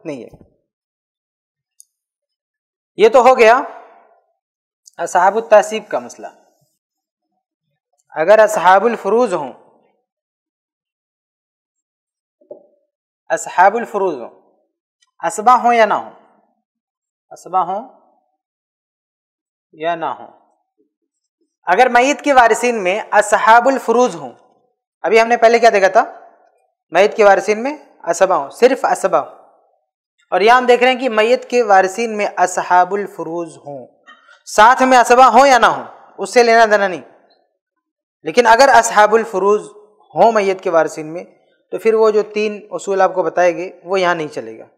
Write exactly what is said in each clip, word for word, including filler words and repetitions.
नहीं है। ये तो हो गया असहाबुत तासीब का मसला। अगर असहाबुल फुरूज हों, असहाबुल फुरूज हों, असबा हो या ना हो, असबा हो या ना हो, अगर मय्यत के वारिसीन में असहाबुल फुरूज हों, अभी हमने पहले क्या देखा था, मय्यत के वारिसीन में असबा हो, सिर्फ असबा, और यहां हम देख रहे हैं कि मय्यत के वारिसीन में असहाबुल फुरूज हों, साथ में असबा हो या ना हो, उससे लेना देना नहीं। लेकिन अगर असहाबुल फुरूज हो मय्यत के वारिसीन में, तो फिर वो जो तीन उसूल आपको बताए गए वो यहां नहीं चलेगा,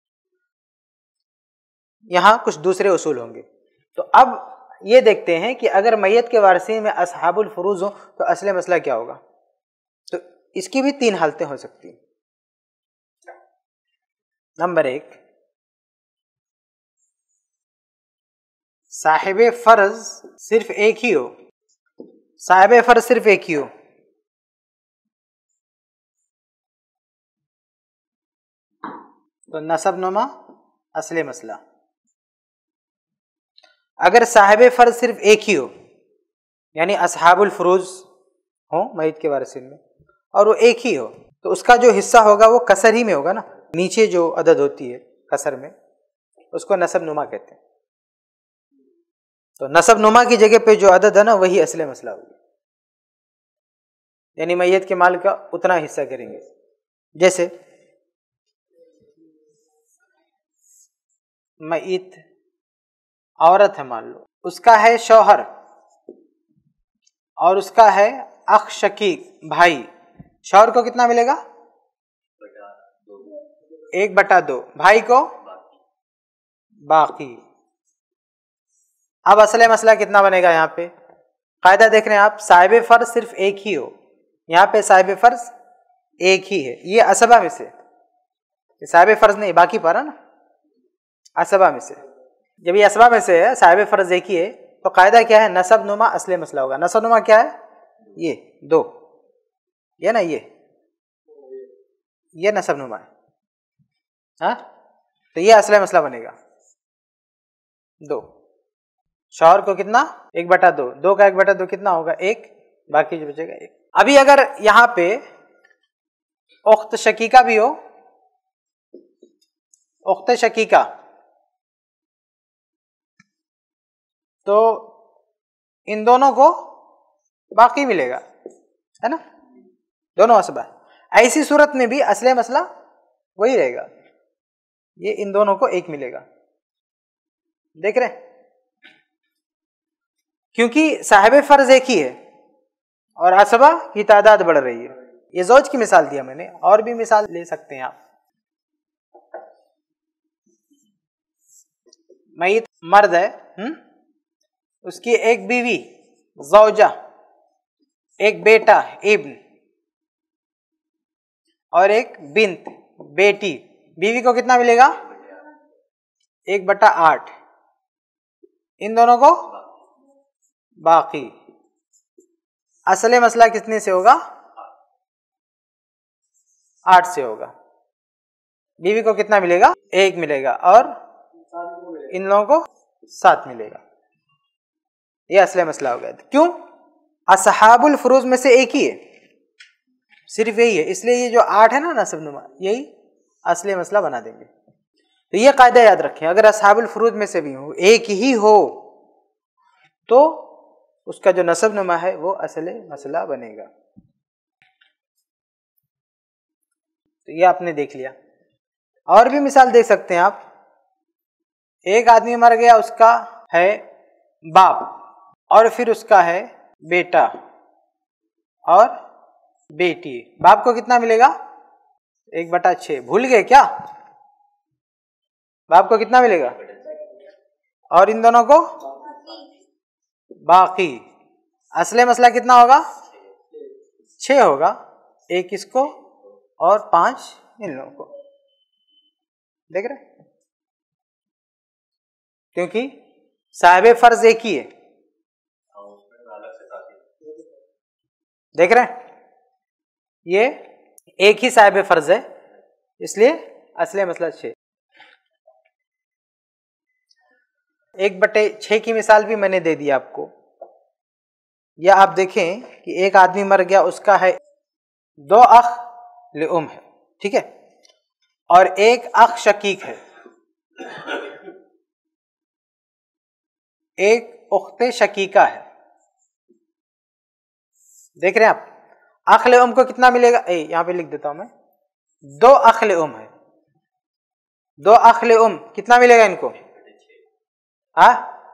यहां कुछ दूसरे उसूल होंगे। तो अब ये देखते हैं कि अगर मय्यत के वारिसीन में असहाबुल फुरूज हो तो असले मसला क्या होगा। तो इसकी भी तीन हालतें हो सकती हैं। नंबर एक, साहिबे फर्ज सिर्फ एक ही हो, साहिबे फर्ज सिर्फ एक ही हो, तो नसब नुमा असले मसला। अगर साहिबे फर्ज सिर्फ एक ही हो, यानी असहाबुल फुरूज हो मय्यत के वारिसीन में, और वो एक ही हो, तो उसका जो हिस्सा होगा वो कसर ही में होगा ना, नीचे जो अदद होती है कसर में, उसको नसब नुमा कहते हैं। तो नसब नुमा की जगह पे जो अदद है ना, वही असले मसला होगी, यानी मय्यत के माल का उतना हिस्सा करेंगे। जैसे मय्यत औरत है, मान लो उसका है शौहर और उसका है अख शकीक भाई, शौहर को कितना मिलेगा, एक बटा दो, भाई को बाकी। अब असले मसला कितना बनेगा, यहाँ पे कायदा देख रहे हैं आप, साहिब फर्ज सिर्फ एक ही हो, यहाँ पे साहिब फर्ज एक ही है, ये असबा में से, साहिब फर्ज नहीं बाकी पर है ना, असबा में से। जब ये असबा में से है, साहिब फर्ज एक ही है, तो कायदा क्या है, नसब नुमा असले मसला होगा। नसब नुमा क्या है, ये दो, ये ना, ये ये नसब नुमा है, हाँ, तो ये असले मसला बनेगा दो। शौहर को कितना, एक बटा दो, दो का एक बटा दो कितना होगा, एक, बाकी जो बचेगा एक। अभी अगर यहां पे उख्त शकीका भी हो, उख्त शकीका, तो इन दोनों को बाकी मिलेगा, है ना, दोनों असबा। ऐसी सूरत में भी असले मसला वही रहेगा, ये इन दोनों को एक मिलेगा। देख रहे हैं, क्योंकि साहिब फर्ज एक ही है और असबा की तादाद बढ़ रही है। ये ज़ौज की मिसाल दिया मैंने, और भी मिसाल ले सकते हैं आप। मय्यत मर्द है, हुँ? उसकी एक बीवी ज़ौजा, एक बेटा इब्न, और एक बिन्त बेटी। बीवी को कितना मिलेगा, एक बटा आठ, इन दोनों को बाकी। असले मसला कितने से होगा, आठ से होगा। बीवी को कितना मिलेगा, एक मिलेगा, और इन लोगों को सात मिलेगा। ये असले मसला हो गया। क्यों, असहाबुल फुरूज में से एक ही है, सिर्फ यही है, इसलिए ये जो आठ है ना नसब नुमा, यही असले मसला बना देंगे। तो ये कायदा याद रखें, अगर असहाबुल फुरूज में से भी हो, एक ही हो, तो उसका जो नसब नुमा है वो असले मसला बनेगा। तो ये आपने देख लिया। और भी मिसाल देख सकते हैं आप। एक आदमी मर गया, उसका है बाप, और फिर उसका है बेटा और बेटी। बाप को कितना मिलेगा, एक बटा छः। भूल गए क्या, बाप को कितना मिलेगा, और इन दोनों को बाकी। असले मसला कितना होगा, छः होगा, एक इसको और पांच इन लोगों को। देख रहे, क्योंकि साहिब फर्ज एक ही है। देख रहे हैं, ये एक ही साहिब फर्ज है, इसलिए असले मसला छः। एक बटे छः की मिसाल भी मैंने दे दी आपको। या आप देखें कि एक आदमी मर गया, उसका है दो अख लिउम है, ठीक है, और एक अख शकीक है, एक उख्ते शकीका है। देख रहे हैं आप, अख लिउम को कितना मिलेगा, ए यहां पे लिख देता हूं मैं, दो अख लिउम है, दो अख लिउम कितना मिलेगा इनको, हाँ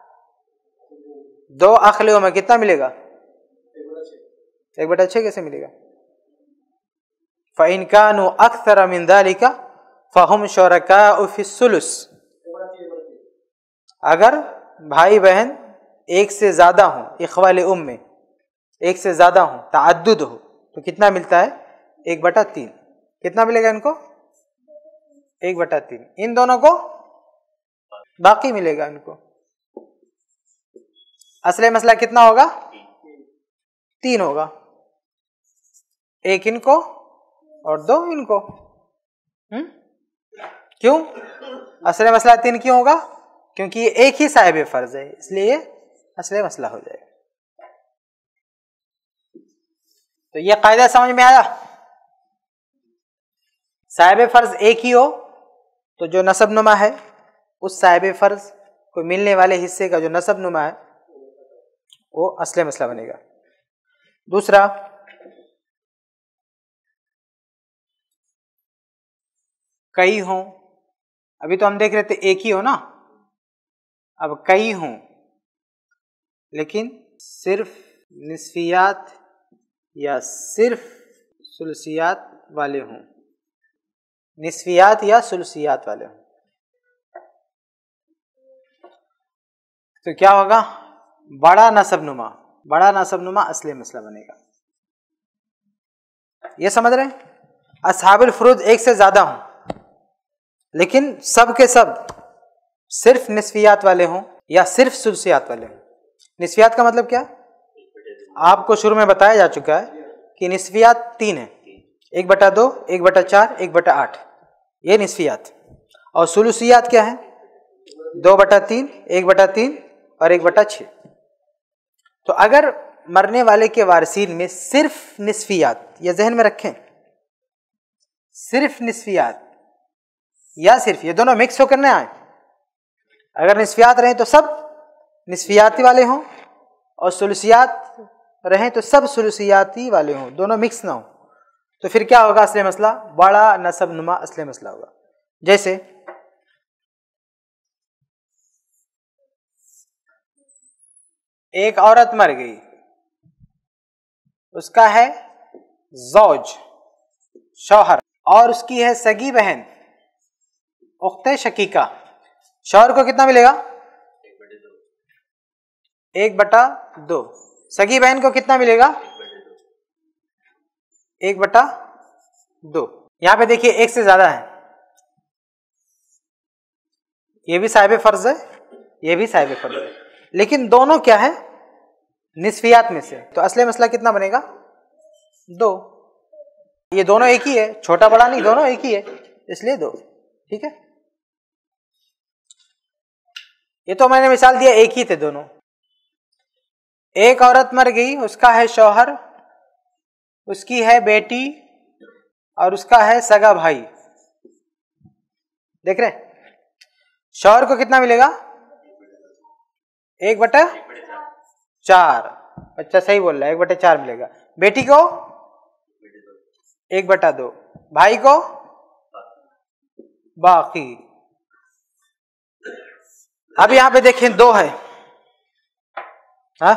दो अख लिउम है, कितना मिलेगा, एक बटा छः कैसे मिलेगा। फ़इन कानू अक्सर मिन ज़ालिका फ़हुम शुरकाउ फ़िस्सुलुस, अगर भाई बहन एक से ज्यादा हों, इख्वा लिउम में एक से ज्यादा हों, तअद्दुद हो, तो कितना मिलता है, एक बटा तीन। कितना मिलेगा इनको, एक बटा तीन। इन दोनों को बाकी मिलेगा इनको। असली मसला कितना होगा, तीन होगा, एक इनको और दो इनको। हम्म क्यों असली मसला तीन क्यों होगा, क्योंकि ये एक ही साहिब फर्ज है, इसलिए ये असली मसला हो जाएगा। तो ये कायदा समझ में आया। साहिब फर्ज एक ही हो तो जो नसब नुमा है उस साहिब फर्ज को मिलने वाले हिस्से का जो नसब नुमा है वो असली मसला बनेगा। दूसरा, कई हों, अभी तो हम देख रहे थे एक ही हो ना, अब कई हों लेकिन सिर्फ निस्फियात या सिर्फ सुलसियात वाले हों, निस्फियात या सुलसियात वाले हों, तो क्या होगा, बड़ा नसब नुमा, बड़ा नसब नुमा असली मसला बनेगा। ये समझ रहे हैं। अस्हाबुल फुरूज एक से ज्यादा हों लेकिन सब के सब सिर्फ निस्फियात वाले हों या सिर्फ सुलसियात वाले हों। निस्फियात का मतलब क्या, आपको शुरू में बताया जा चुका है कि निस्फियात तीन है, एक बटा दो, एक बटा चार, एक बटा आठ, ये निस्फियात। और सुलुसियात क्या है, दो बटा तीन, एक बटा तीन और एक बटा छः। तो अगर मरने वाले के वारिसीन में सिर्फ निस्फियात, ये जहन में रखें, सिर्फ निस्फियात या सिर्फ, ये दोनों मिक्स होकर ना आए। अगर निस्फियात रहें तो सब निस्फियाती वाले हों और सुलसियात रहें तो सब सुलसियाती वाले हों, दोनों मिक्स ना हो, तो फिर क्या होगा, असली मसला बड़ा नसब नुमा असली मसला होगा। जैसे एक औरत मर गई, उसका है ज़ौज शौहर और उसकी है सगी बहन उख्ते शकीका। शौहर को कितना मिलेगा, एक बटा दो। सगी बहन को कितना मिलेगा, एक बटा दो। यहां पे देखिए एक से ज्यादा है, ये भी साहिब फर्ज है, ये भी साहिब फर्ज है, लेकिन दोनों क्या है, निस्फियात में से। तो असली मसला कितना बनेगा, दो। ये दोनों एक ही है, छोटा बड़ा नहीं, दोनों एक ही है, इसलिए दो। ठीक है, ये तो मैंने मिसाल दिया, एक ही थे दोनों। एक औरत मर गई, उसका है शौहर, उसकी है बेटी और उसका है सगा भाई। देख रहे हैं, शौहर को कितना मिलेगा, एक बटा चार, अच्छा सही बोल रहा है, एक बटे चार मिलेगा। बेटी को एक बटा दो, भाई को बाकी। अब यहां पे देखें दो है, हाँ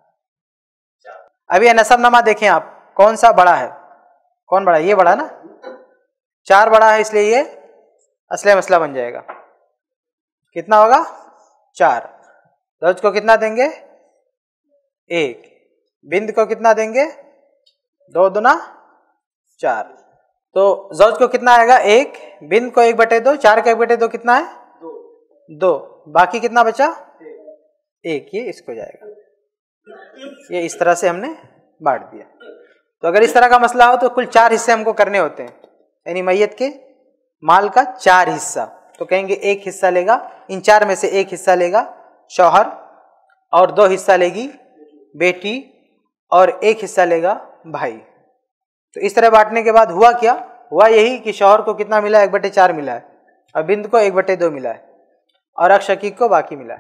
अभी नसब नमा देखें आप, कौन सा बड़ा है, कौन बड़ा है, ये बड़ा ना, चार बड़ा है, इसलिए ये असली मसला बन जाएगा। कितना होगा, चार। ज़ौज को कितना देंगे, एक। बिंद को कितना देंगे, दो दुना चार। तो ज़ौज को कितना आएगा, एक। बिंद को एक बटे दो, चार का एक बटे दो कितना है, दो। बाकी कितना बचा, एक। ये इसको जाएगा, ये इस तरह से हमने बांट दिया। तो अगर इस तरह का मसला हो तो कुल चार हिस्से हमको करने होते हैं, यानी मैयत के माल का चार हिस्सा। तो कहेंगे एक हिस्सा लेगा, इन चार में से एक हिस्सा लेगा शौहर, और दो हिस्सा लेगी बेटी, और एक हिस्सा लेगा भाई। तो इस तरह बांटने के बाद हुआ क्या? हुआ यही कि शौहर को कितना मिला? एक बटे चार मिला है, और बिंद को एक बटे दो मिला है, और अख शकीक को बाकी मिला है।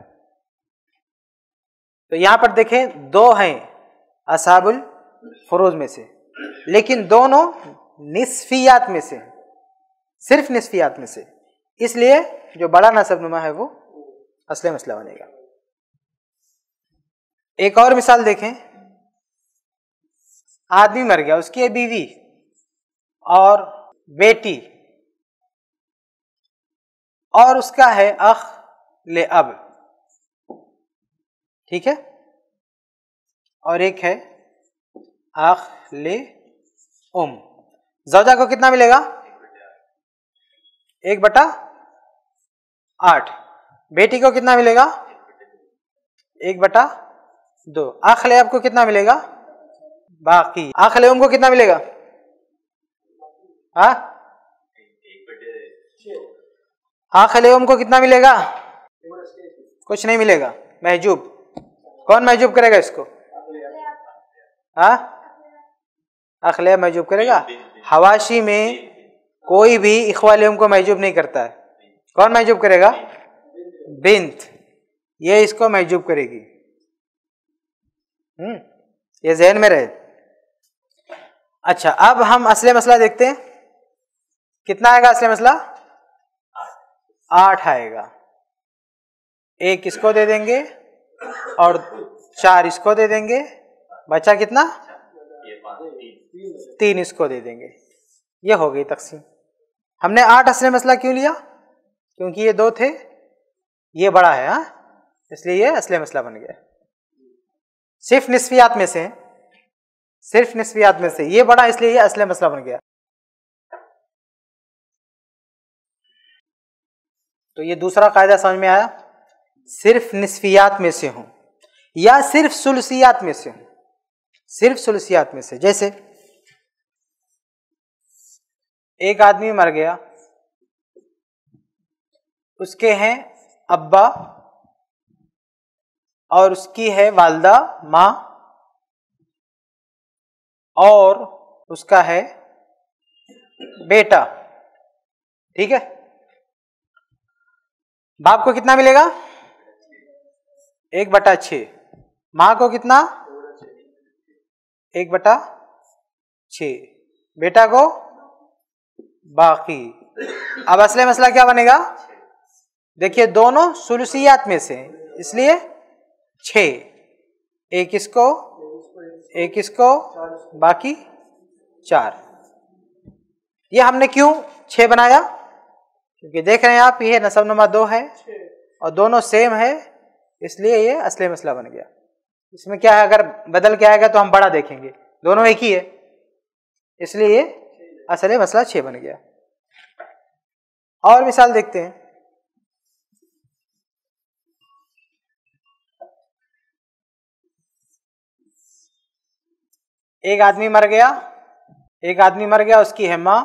तो यहां पर देखें दो हैं असहाबुल फुरूज में से, लेकिन दोनों निस्फियात में से, सिर्फ निस्फियात में से, इसलिए जो बड़ा नसबनुमा है वो असले मसला बनेगा। एक और मिसाल देखें, आदमी मर गया, उसकी है बीवी और बेटी, और उसका है अख ले अब, ठीक है, और एक है अख ले उम। ज़ौजा को कितना मिलेगा? एक बटा आठ। बेटी को कितना मिलेगा? एक बटा दो। अख ले अब को कितना मिलेगा? बाकी। अख ले उम को कितना मिलेगा? हाँ, अख ले उम को कितना मिलेगा? कुछ नहीं मिलेगा, महजूब। कौन महजूब करेगा इसको? हाँ, अख ले महजूब करेगा। हवाशी में कोई भी इख्वा ले उम को महजूब नहीं करता है। कौन महजूब करेगा? बिंत, ये इसको महजूब करेगी। हम्म, ये ज़हन में रहे। अच्छा, अब हम असले मसला देखते हैं। कितना आएगा असले मसला? आठ आएगा। एक इसको दे देंगे और चार इसको दे देंगे, बचा कितना? तीन इसको दे देंगे। ये हो गई तकसीम। हमने आठ असले मसला क्यों लिया? क्योंकि ये दो थे, ये बड़ा है, हाँ, इसलिए ये असले मसला बन गया। सिर्फ निस्फियात में से, सिर्फ निस्फियात में से ये बड़ा, इसलिए ये असले मसला बन गया। तो ये दूसरा कायदा समझ में आया। सिर्फ निस्फियात में से हो या सिर्फ सुलसियात में से हो, सिर्फ सुलसियात में से। जैसे एक आदमी मर गया, उसके हैं अब्बा और उसकी है वालदा माँ, और उसका है बेटा, ठीक है। बाप को कितना मिलेगा? एक बटा छ। माँ को कितना? एक बटा छ। बेटा को बाकी। अब असले मसला क्या बनेगा? देखिए दोनों सुलसियात में से, इसलिए छ। एक इसको, एक इसको, बाकी चार। ये हमने क्यों छह बनाया? क्योंकि देख रहे हैं आप, ये नसबनुमा दो है और दोनों सेम है, इसलिए ये असले मसला बन गया। इसमें क्या है, अगर बदल के आएगा तो हम बड़ा देखेंगे, दोनों एक ही है, इसलिए ये असले मसला छह बन गया। और मिसाल देखते हैं। एक आदमी मर गया, एक आदमी मर गया, उसकी है माँ,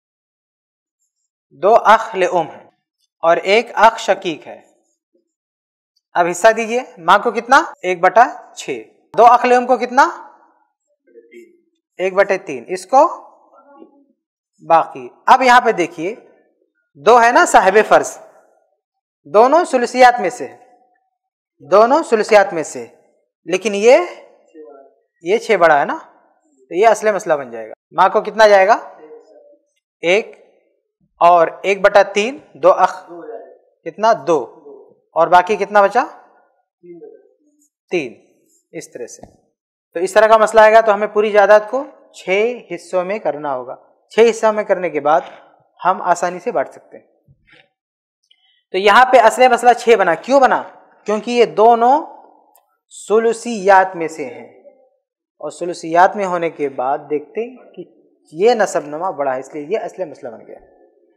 दो अख ले उम है और एक अख शकीक है। अब हिस्सा दीजिए। माँ को कितना? एक बटा छ। दो अख ले उम को कितना? एक बटे तीन। इसको बाकी। अब यहां पे देखिए, दो है ना साहिब फर्ज, दोनों सुलसियात में से, दोनों सुलसियात में से, लेकिन ये ये छह बड़ा है ना, तो ये असले मसला बन जाएगा। माँ को कितना जाएगा? एक, और एक बटा तीन, दो अख कितना? दो, और बाकी कितना बचा? तीन। इस तरह से, तो इस तरह का मसला आएगा तो हमें पूरी जायदाद को छह हिस्सों में करना होगा। छह हिस्सों में करने के बाद हम आसानी से बांट सकते हैं। तो यहां पे असले मसला छह बना। क्यों बना? क्योंकि ये दोनों सुलुसियात में से हैं, और सुलुसियात में होने के बाद देखते हैं कि ये नसबनुमा बड़ा है, इसलिए ये असले मसला बन गया।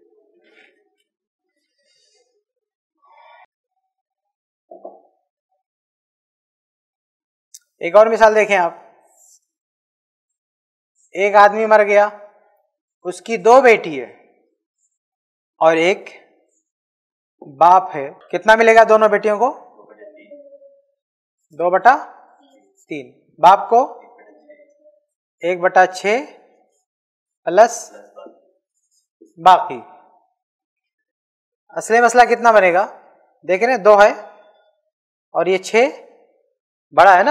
एक और मिसाल देखें आप। एक आदमी मर गया, उसकी दो बेटी है और एक बाप है। कितना मिलेगा दोनों बेटियों को? दो बटा तीन, बाप को एक बटा छ प्लस बाकी। असली मसला कितना बनेगा देख रहे हैं, दो है और ये छ बड़ा है ना,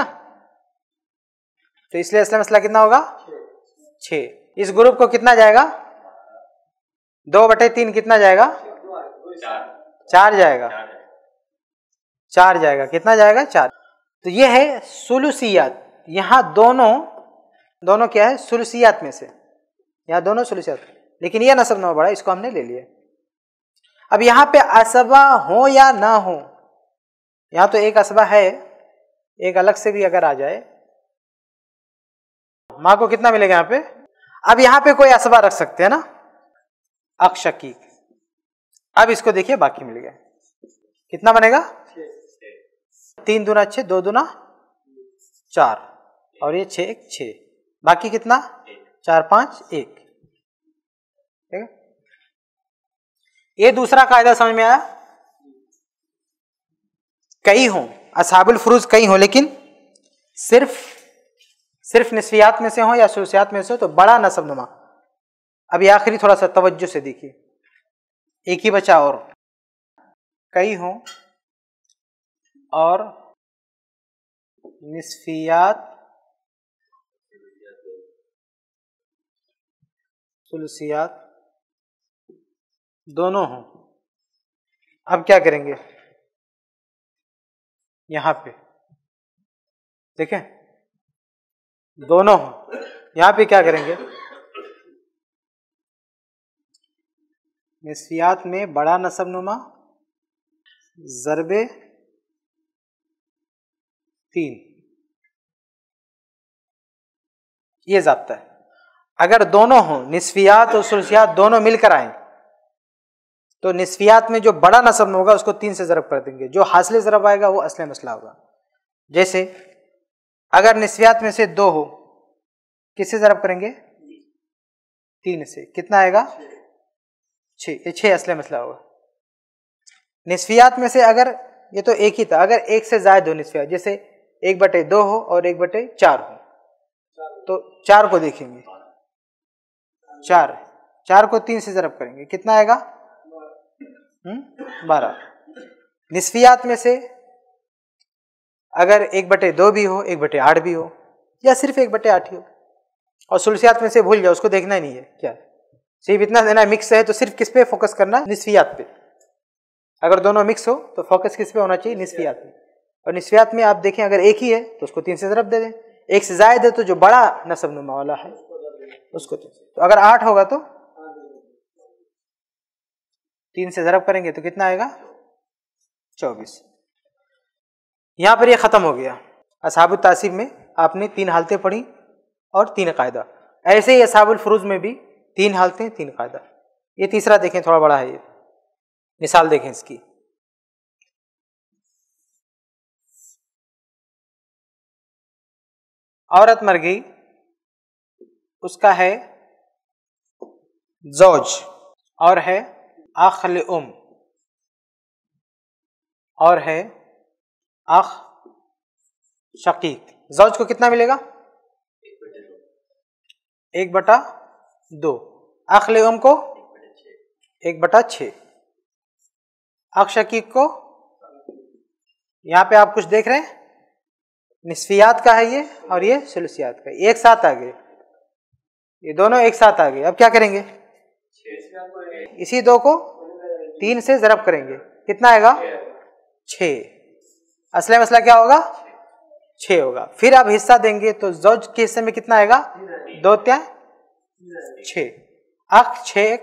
तो इसलिए असली मसला कितना होगा छ। इस ग्रुप को कितना जाएगा, दो बटे तीन कितना जाएगा, चार जाएगा, चार जाएगा, कितना जाएगा चार। तो ये है सुलूसियात। यहां दोनों दोनों क्या है, सुलूसियात में से, यहां दोनों सुलूसियात, लेकिन यह नसब नंबर बड़ा, इसको हमने ले लिया। अब यहां पे असबा हो या ना हो, यहां तो एक असबा है, एक अलग से भी अगर आ जाए, मां को कितना मिलेगा यहां पे। अब यहां पे कोई असबा रख सकते हैं ना, अक्षकीक। अब इसको देखिए बाकी मिल गया, कितना बनेगा, तीन दूना छह, दो दूना चार, और ये छह एक छह, बाकी कितना, चार पांच एक। ठीक है, ये दूसरा कायदा समझ में आया। कई हों, असहाबुल फुरूज कई हों, लेकिन सिर्फ सिर्फ निस्फियात में से हो या सुलूसियात में से हो तो बड़ा नसब नुमा। अभी आखिरी थोड़ा सा तवज्जो से देखिए, एक ही बचा और, कई हों और निस्फियात सुलूसियात दोनों हों। अब क्या करेंगे, यहां पे देखें दोनों हों, यहां पे क्या करेंगे, निस्फियात में बड़ा नसब नुमा ज़रबे तीन, ये ज़ाब्ता है। अगर दोनों हों, निस्फियात और सुलूसियात दोनों मिलकर आए, तो निस्फियात में जो बड़ा नसब होगा उसको तीन से ज़रब कर देंगे, जो हासिल ज़रब आएगा वो असली मसला होगा। जैसे अगर निस्फियात में से दो हो, किससे ज़रब करेंगे, तीन से, कितना आएगा छः, ये छः असली मसला होगा। निस्फियात में से अगर, ये तो एक ही था, अगर एक से ज़ायद हो निस्फियात, जैसे एक बटे दो हो और एक बटे चार हो, तो चार को देखेंगे, चार चार को तीन से ज़रब करेंगे, कितना आएगा, हम्म बारह। निस्फियात में से अगर एक बटे दो भी हो, एक बटे आठ भी हो, या सिर्फ एक बटे आठ ही हो, और सुलूसियात में से भूल जाओ, उसको देखना ही नहीं है क्या, सिर्फ इतना देना मिक्स है, तो सिर्फ किस पे फोकस करना, निस्फियात पे। अगर दोनों मिक्स हो तो फोकस किस पे होना चाहिए, निस्फियात पे। और निस्फियात में आप देखें अगर एक ही है तो उसको तीन से ज़रब दे दें, एक से ज़ायद है तो जो बड़ा नसब नुमा वाला है उसको तीन से। तो अगर आठ होगा तो तीन से ज़रब करेंगे तो कितना आएगा, चौबीस। यहां पर ये खत्म हो गया। असहाबुत तासीब में आपने तीन हालतें पढ़ी और तीन कायदा, ऐसे ही असहाबुल फुरूज में भी तीन हालतें तीन कायदा। ये तीसरा देखें, थोड़ा बड़ा है, ये मिसाल देखें इसकी। औरत मर गई, उसका है ज़ौज और है अख्ल उम और है अख शकीक। ज़ौज को कितना मिलेगा, एक बटा दो, अख्ल उम को एक बटा छः, अख शकीक को, यहां पे आप कुछ देख रहे हैं, निस्फियात का है ये और ये सुलूसियात का, एक साथ आ गए, ये दोनों एक साथ आ गए। अब क्या करेंगे, इसी दो को तीन से ज़रब करेंगे, कितना आएगा, छः। असली मसला क्या होगा, छः होगा। फिर आप हिस्सा देंगे तो ज़ौज के हिस्से में कितना आएगा, दो त्या छः, अख छः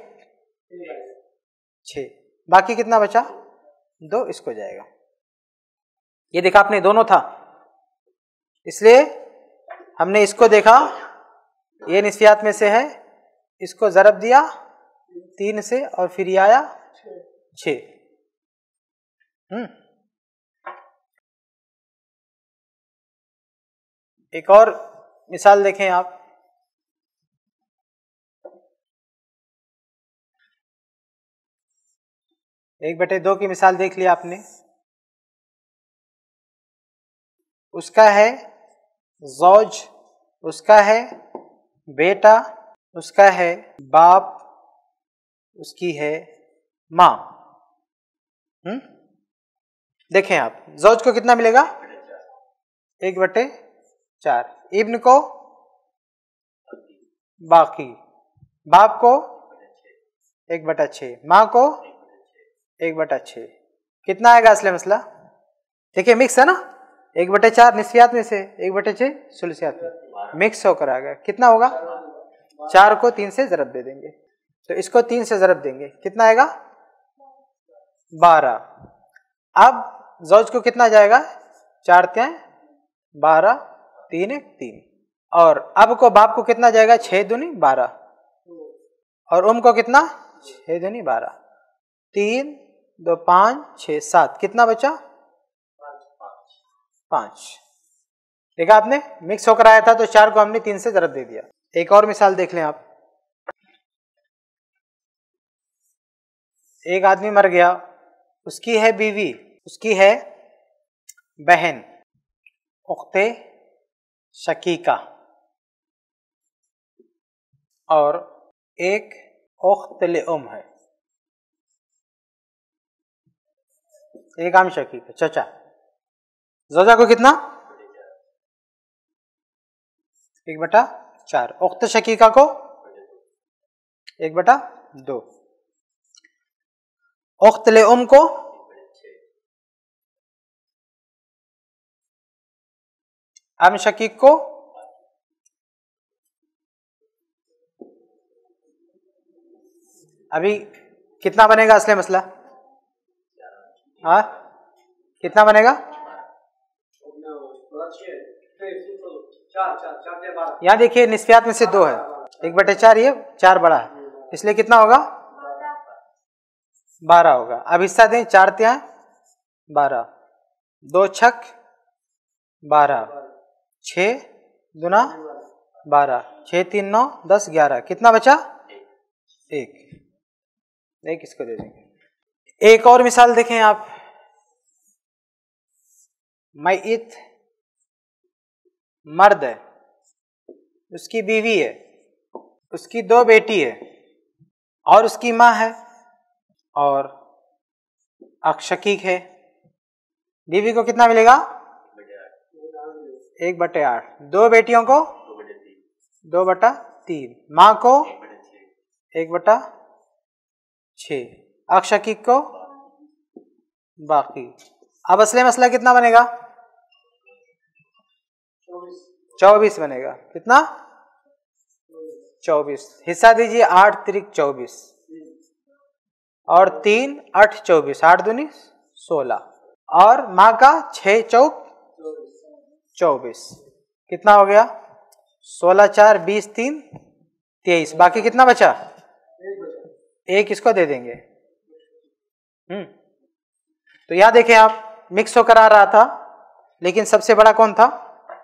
छः, बाकी कितना बचा, दो, इसको जाएगा। ये देखा आपने, दोनों था, इसलिए हमने इसको देखा, ये निस्फियात में से है, इसको ज़रब दिया तीन से और फिर ये आया छः। हम्म एक और मिसाल देखें आप, एक बटे दो की मिसाल देख लिया आपने, उसका है ज़ौज, उसका है बेटा, उसका है बाप, उसकी है माँ। हम्म देखें आप, ज़ौज को कितना मिलेगा? एक बटे चार। इब्न को बाकी, बाप को एक बटा छः, माँ को एक बटा छः। कितना आएगा असले मसला? देखिए मिक्स है ना, एक बटे चार निस्फियात में से, एक बटे छः सुलसियात में, मिक्स होकर आ गया। कितना होगा? चार को तीन से ज़रब दे देंगे, तो इसको तीन से ज़रब देंगे, कितना आएगा? बारह। अब ज़ौज को कितना जाएगा? चार त्यां बारह, तीन एक तीन। और अब को बाप को कितना जाएगा? छः दूनी बारह, और उम को कितना? छः दूनी बारह, तीन दो पाँच छः सात, कितना बचा? पाँच। देखा आपने, मिक्स होकर आया था तो चार को हमने तीन से ज़रब दे दिया। एक और मिसाल देख लें आप। एक आदमी मर गया, उसकी है बीवी, उसकी है बहन, उख्ते शकीका, और एक उख्त लिउम है, एक आम शकीका चचा। ज़ौजा को कितना? एक बटा चार। उख्त शकीका को एक बटा दो। उख्त लिउम को आम शकीक को अभी कितना बनेगा असले मसला? हाँ कितना बनेगा? यहाँ देखिए निस्फियात में से दो है, एक बटे चार, ये चार बड़ा है, इसलिए कितना होगा? बारह होगा। अब हिस्सा दें, चार त्यां बारह, दो छक बारह, छः दुना बारह, छः तीन नौ दस ग्यारह, कितना बचा? एक। एक इसको दे देंगे। एक और मिसाल देखें आप। मैयत मर्द है, उसकी बीवी है, उसकी दो बेटी है, और उसकी माँ है, और अख शकीक है। बीवी को कितना मिलेगा? एक बटे आठ। दो बेटियों को दो बटा तीन, माँ को एक बटा छः, अख शकीक को बाकी। अब असले मसला कितना बनेगा? चौबीस बनेगा। कितना? चौबीस। हिस्सा दीजिए, आठ तिरिक चौबीस, और तीन आठ चौबीस, आठ दूनी सोलह, और माँ का छः चौक चौबीस, कितना हो गया? सोलह चार बीस, तीन तेईस, बाकी कितना बचा? एक इसको दे देंगे। हम्म तो यहां देखें आप, मिक्स होकर आ रहा था, लेकिन सबसे बड़ा कौन था?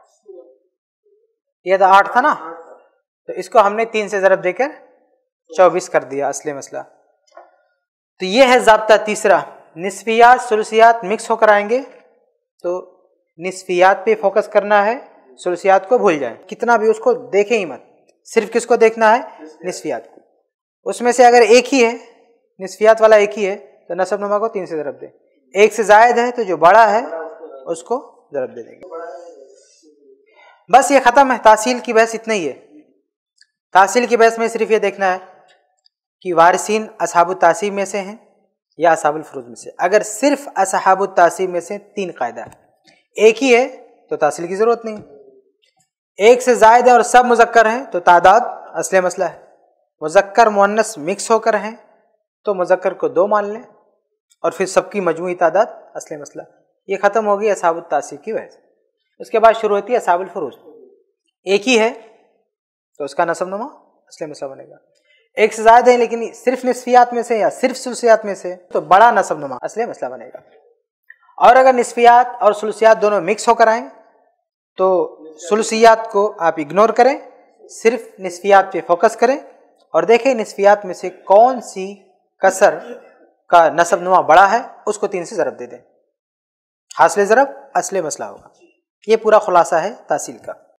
यह था आठ था ना, तो इसको हमने तीन से ज़रब देकर चौबीस कर दिया असली मसला। तो यह है ज़ाब्ता तीसरा, निस्फियात सुलसियात मिक्स होकर आएंगे तो निस्फियात पे फोकस करना है, सुलसियात को भूल जाए, कितना भी उसको देखें ही मत, सिर्फ किसको देखना है? निस्फियात को। उसमें से अगर एक ही है, निस्फियात वाला एक ही है, तो नसब नुमा को तीन से ज़रब दे। एक से जायद है तो जो बड़ा है उसको ज़रब दे देंगे। बस ये ख़त्म है। तासील की बहस इतना ही है। तासील की बहस में सिर्फ ये देखना है कि वारिसीन असहाबुत तासीब में से हैं या असहाबुल फुरूज में से। अगर सिर्फ असहाबुत तासीब में से तीन कायदा है, एक ही है तो तासील की ज़रूरत नहीं। एक से जायद है और सब मुज़क्कर हैं तो तादाद असले मसला है। मुज़क्कर मुअन्नस मिक्स होकर हैं तो मुज़क्कर को दो मान लें और फिर सबकी मजमूई तादाद असले मसला। ये ख़त्म होगी असहाबुत तासीब की बहस। उसके बाद शुरू होती है असहाबुल फुरूज। एक ही है तो उसका नसब नुमा असले मसला बनेगा। एक से ज़्यादा है लेकिन सिर्फ निस्फियात में से या सिर्फ सुलसियात में से तो बड़ा नसब नुमा असले मसला बनेगा। और अगर निस्फियात और सुलसियात दोनों मिक्स होकर आए तो सुलसियात को आप इग्नोर करें, सिर्फ निस्फियात पे फोकस करें और देखें निस्फियात में से कौन सी कसर का नसब नुमा बड़ा है, उसको तीन से ज़रब दे दें। हासिल ज़रब असले मसला होगा। ये पूरा खुलासा है तहसील का।